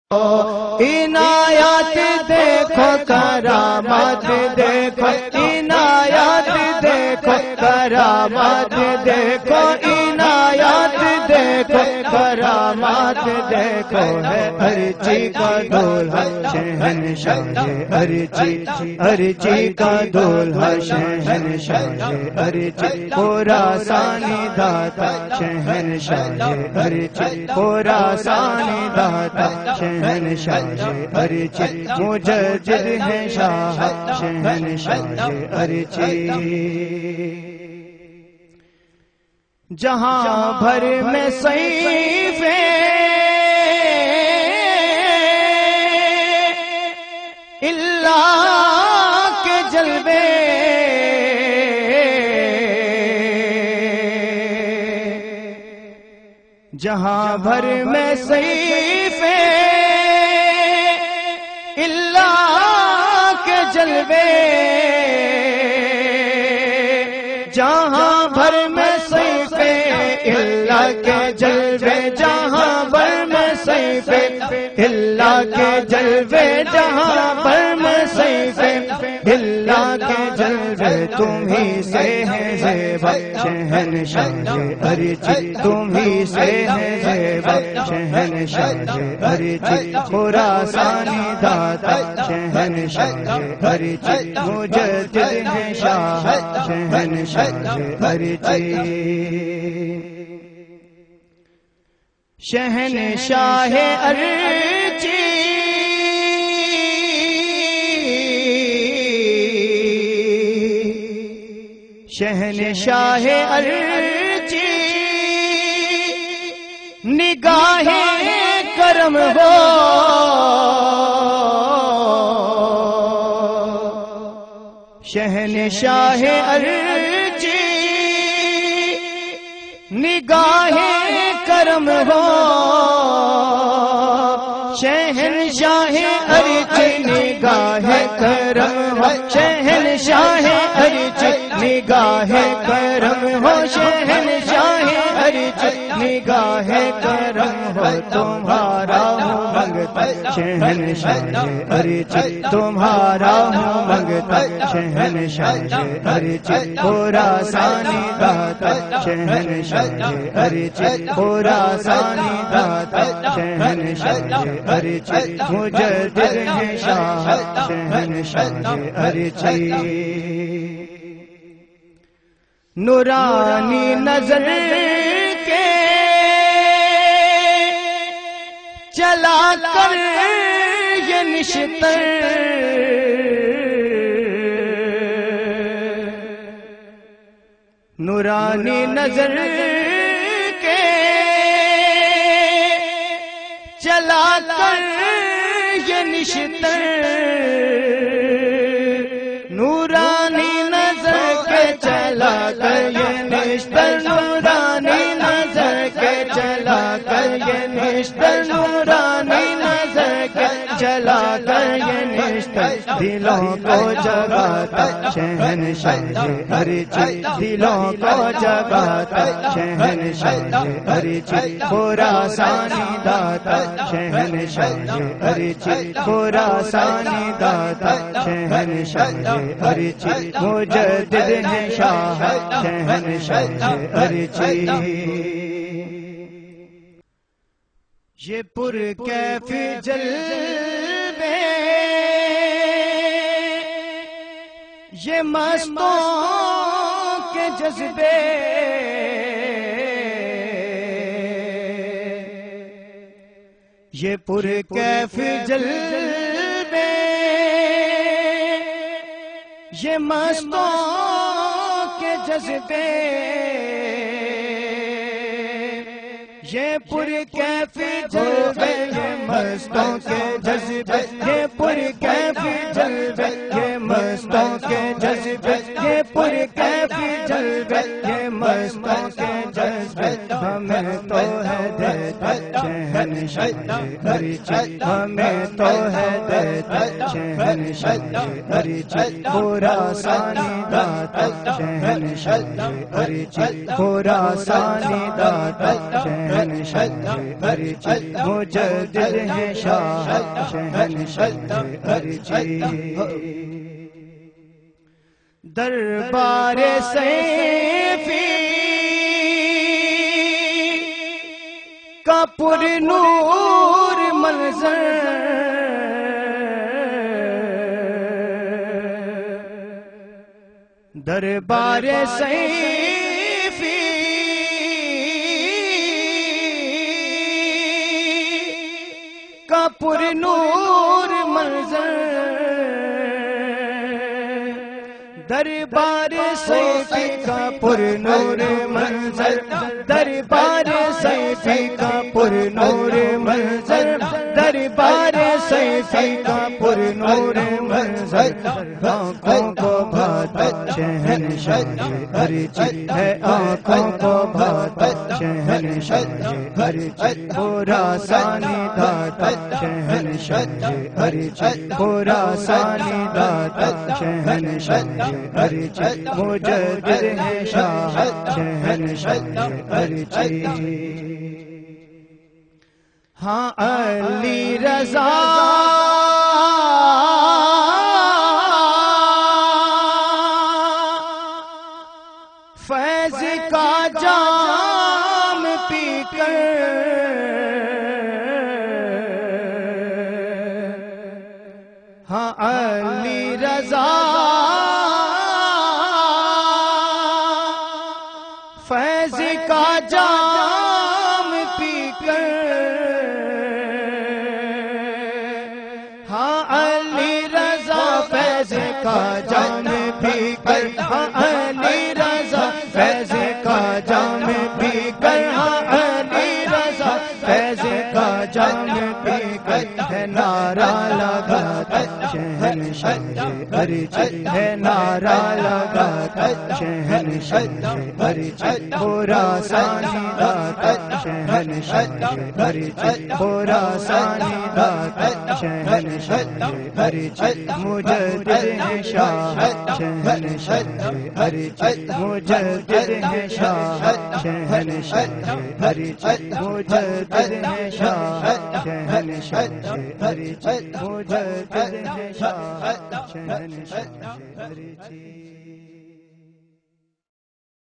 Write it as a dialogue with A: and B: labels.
A: عنایات دیکھو کرامات دیکھو عنایات دیکھو کرامات دیکھو عنایات دیکھو کرامات دیکھو ہے ارچی کا دولہا شہنشاہ ارچی ارچی کا دولہا شہنشاہ ارچی خراسانی داتا شہنشاہ ارچی خراسانی داتا شہنشاہ ارچی مجدد ہے شاہ شہنشاہ ارچی جہاں بھر میں سیف اللہ کے جلوے جہاں بھر میں سیف اللہ کے جلوے جہاں بھر میں سیف اللہ کے جلوے جہاں بھر میں سیف اللہ کے جلوے جہاں بھر میں سیف اللہ کے جلوے تمہیں سے ہے زیبا شہنشاہ ارچی تمہیں سے ہے زیبا شہنشاہ ارچی خراسانی داتا شہنشاہ ارچی مجدد ہے شاہ شہنشاہ ارچی شہنشاہ ارچی شہنشاہ ارچی نگاہ کرم ہو شہنشاہ ارچی نگاہ کرم ہو شہنشاہ ارچی نگاہ کرم ہو شہنشاہ ارچی نگاہ کرم ہو شہنشاہ ارچی نگاہ کرم ہو تمہارا ہوں منگتا شہنشاہ ارچی تمہارا ہوں منگتا شہنشاہ ارچی خراسانی داتا شہنشاہ ارچی خراسانی داتا شہنشاہ ارچی مجدد ہے شاہ شہنشاہ ارچی نورانی نظر کے چلا کر یہ نشتر نورانی نظر کے چلا کر یہ نشتر نورانی نظر کے چلا کر یہ نشتر نورانی نظر کے چلا کر یہ نشتر نورانی نظر کے چلا کر یہ نشتر دلوں کو جگاتا شہنشاہ ارچی دلوں کو جگاتا شہنشاہ ارچی خراسانی داتا شہنشاہ ارچی خراسانی داتا شہنشاہ ارچی مجدد ہے شاہ شہنشاہ ارچی یہ پر کیف جلوے یہ مستوں کے جذبے یہ پر کیف جلوے یہ مستوں کے جذبے یہ پر کیف جلوے یہ مستوں کے جذبے یہ پر کیف جلوے یہ مستوں کے جذبے یہ پر کیف جلوے یہ مستوں کے جذبے ہمیں تو ہے دیتا شہنشاہ شہنشاہ ہر چیز ہمیں تو ہے دیتا شہنشاہ ہر چیز خراسانی داتا شہنشاہ ہر چیز خراسانی داتا شہنشاہ ہر چیز مجدد ہے شاہ شہنشاہ ہر چیز دربار سیفی کا پر نور منظر دربار سیفی کا پر نور منظر دربار سیفی کا پر نور منظر دربار سیفی کا پر نور منظر دربار سیفی کا پر نور منظر آنکھوں کو بھاتا شہنشاہ ہر چیز ہے آنکھوں کو بھاتا شہنشاہ ہر چیز خراسانی داتا شہنشاہ ہر چیز خراسانی داتا شہنشاہ ہر چیز مجدد ہے شاہ شہنشاہ ہر چیز ہاں علی رضا فیض کا جام پی کر ہاں علی رضا فیض کا جام پی کر ہاں علی رضا فیض کا جام پی کر ہاں علی رضا فیض کا جام پی کر ہاں علی رضا فیض کا جام پی کر ہے نعرہ لگاتا شہنشاہ ہر چیز ہے نعرہ لگاتا شہنشاہ ہر چیز خراسانی داتا شہنشاہ ہر چیز خراسانی داتا شہنشاہ ہر چیز مجدد ہے شاہ شہنشاہ ہر چیز مجدد ہے شاہ شہنشاہ ہر چیز مجدد ہے شاہ شہنشاہ ہر چیز مجدد ہے شاہ شہنشاہ ہر چیز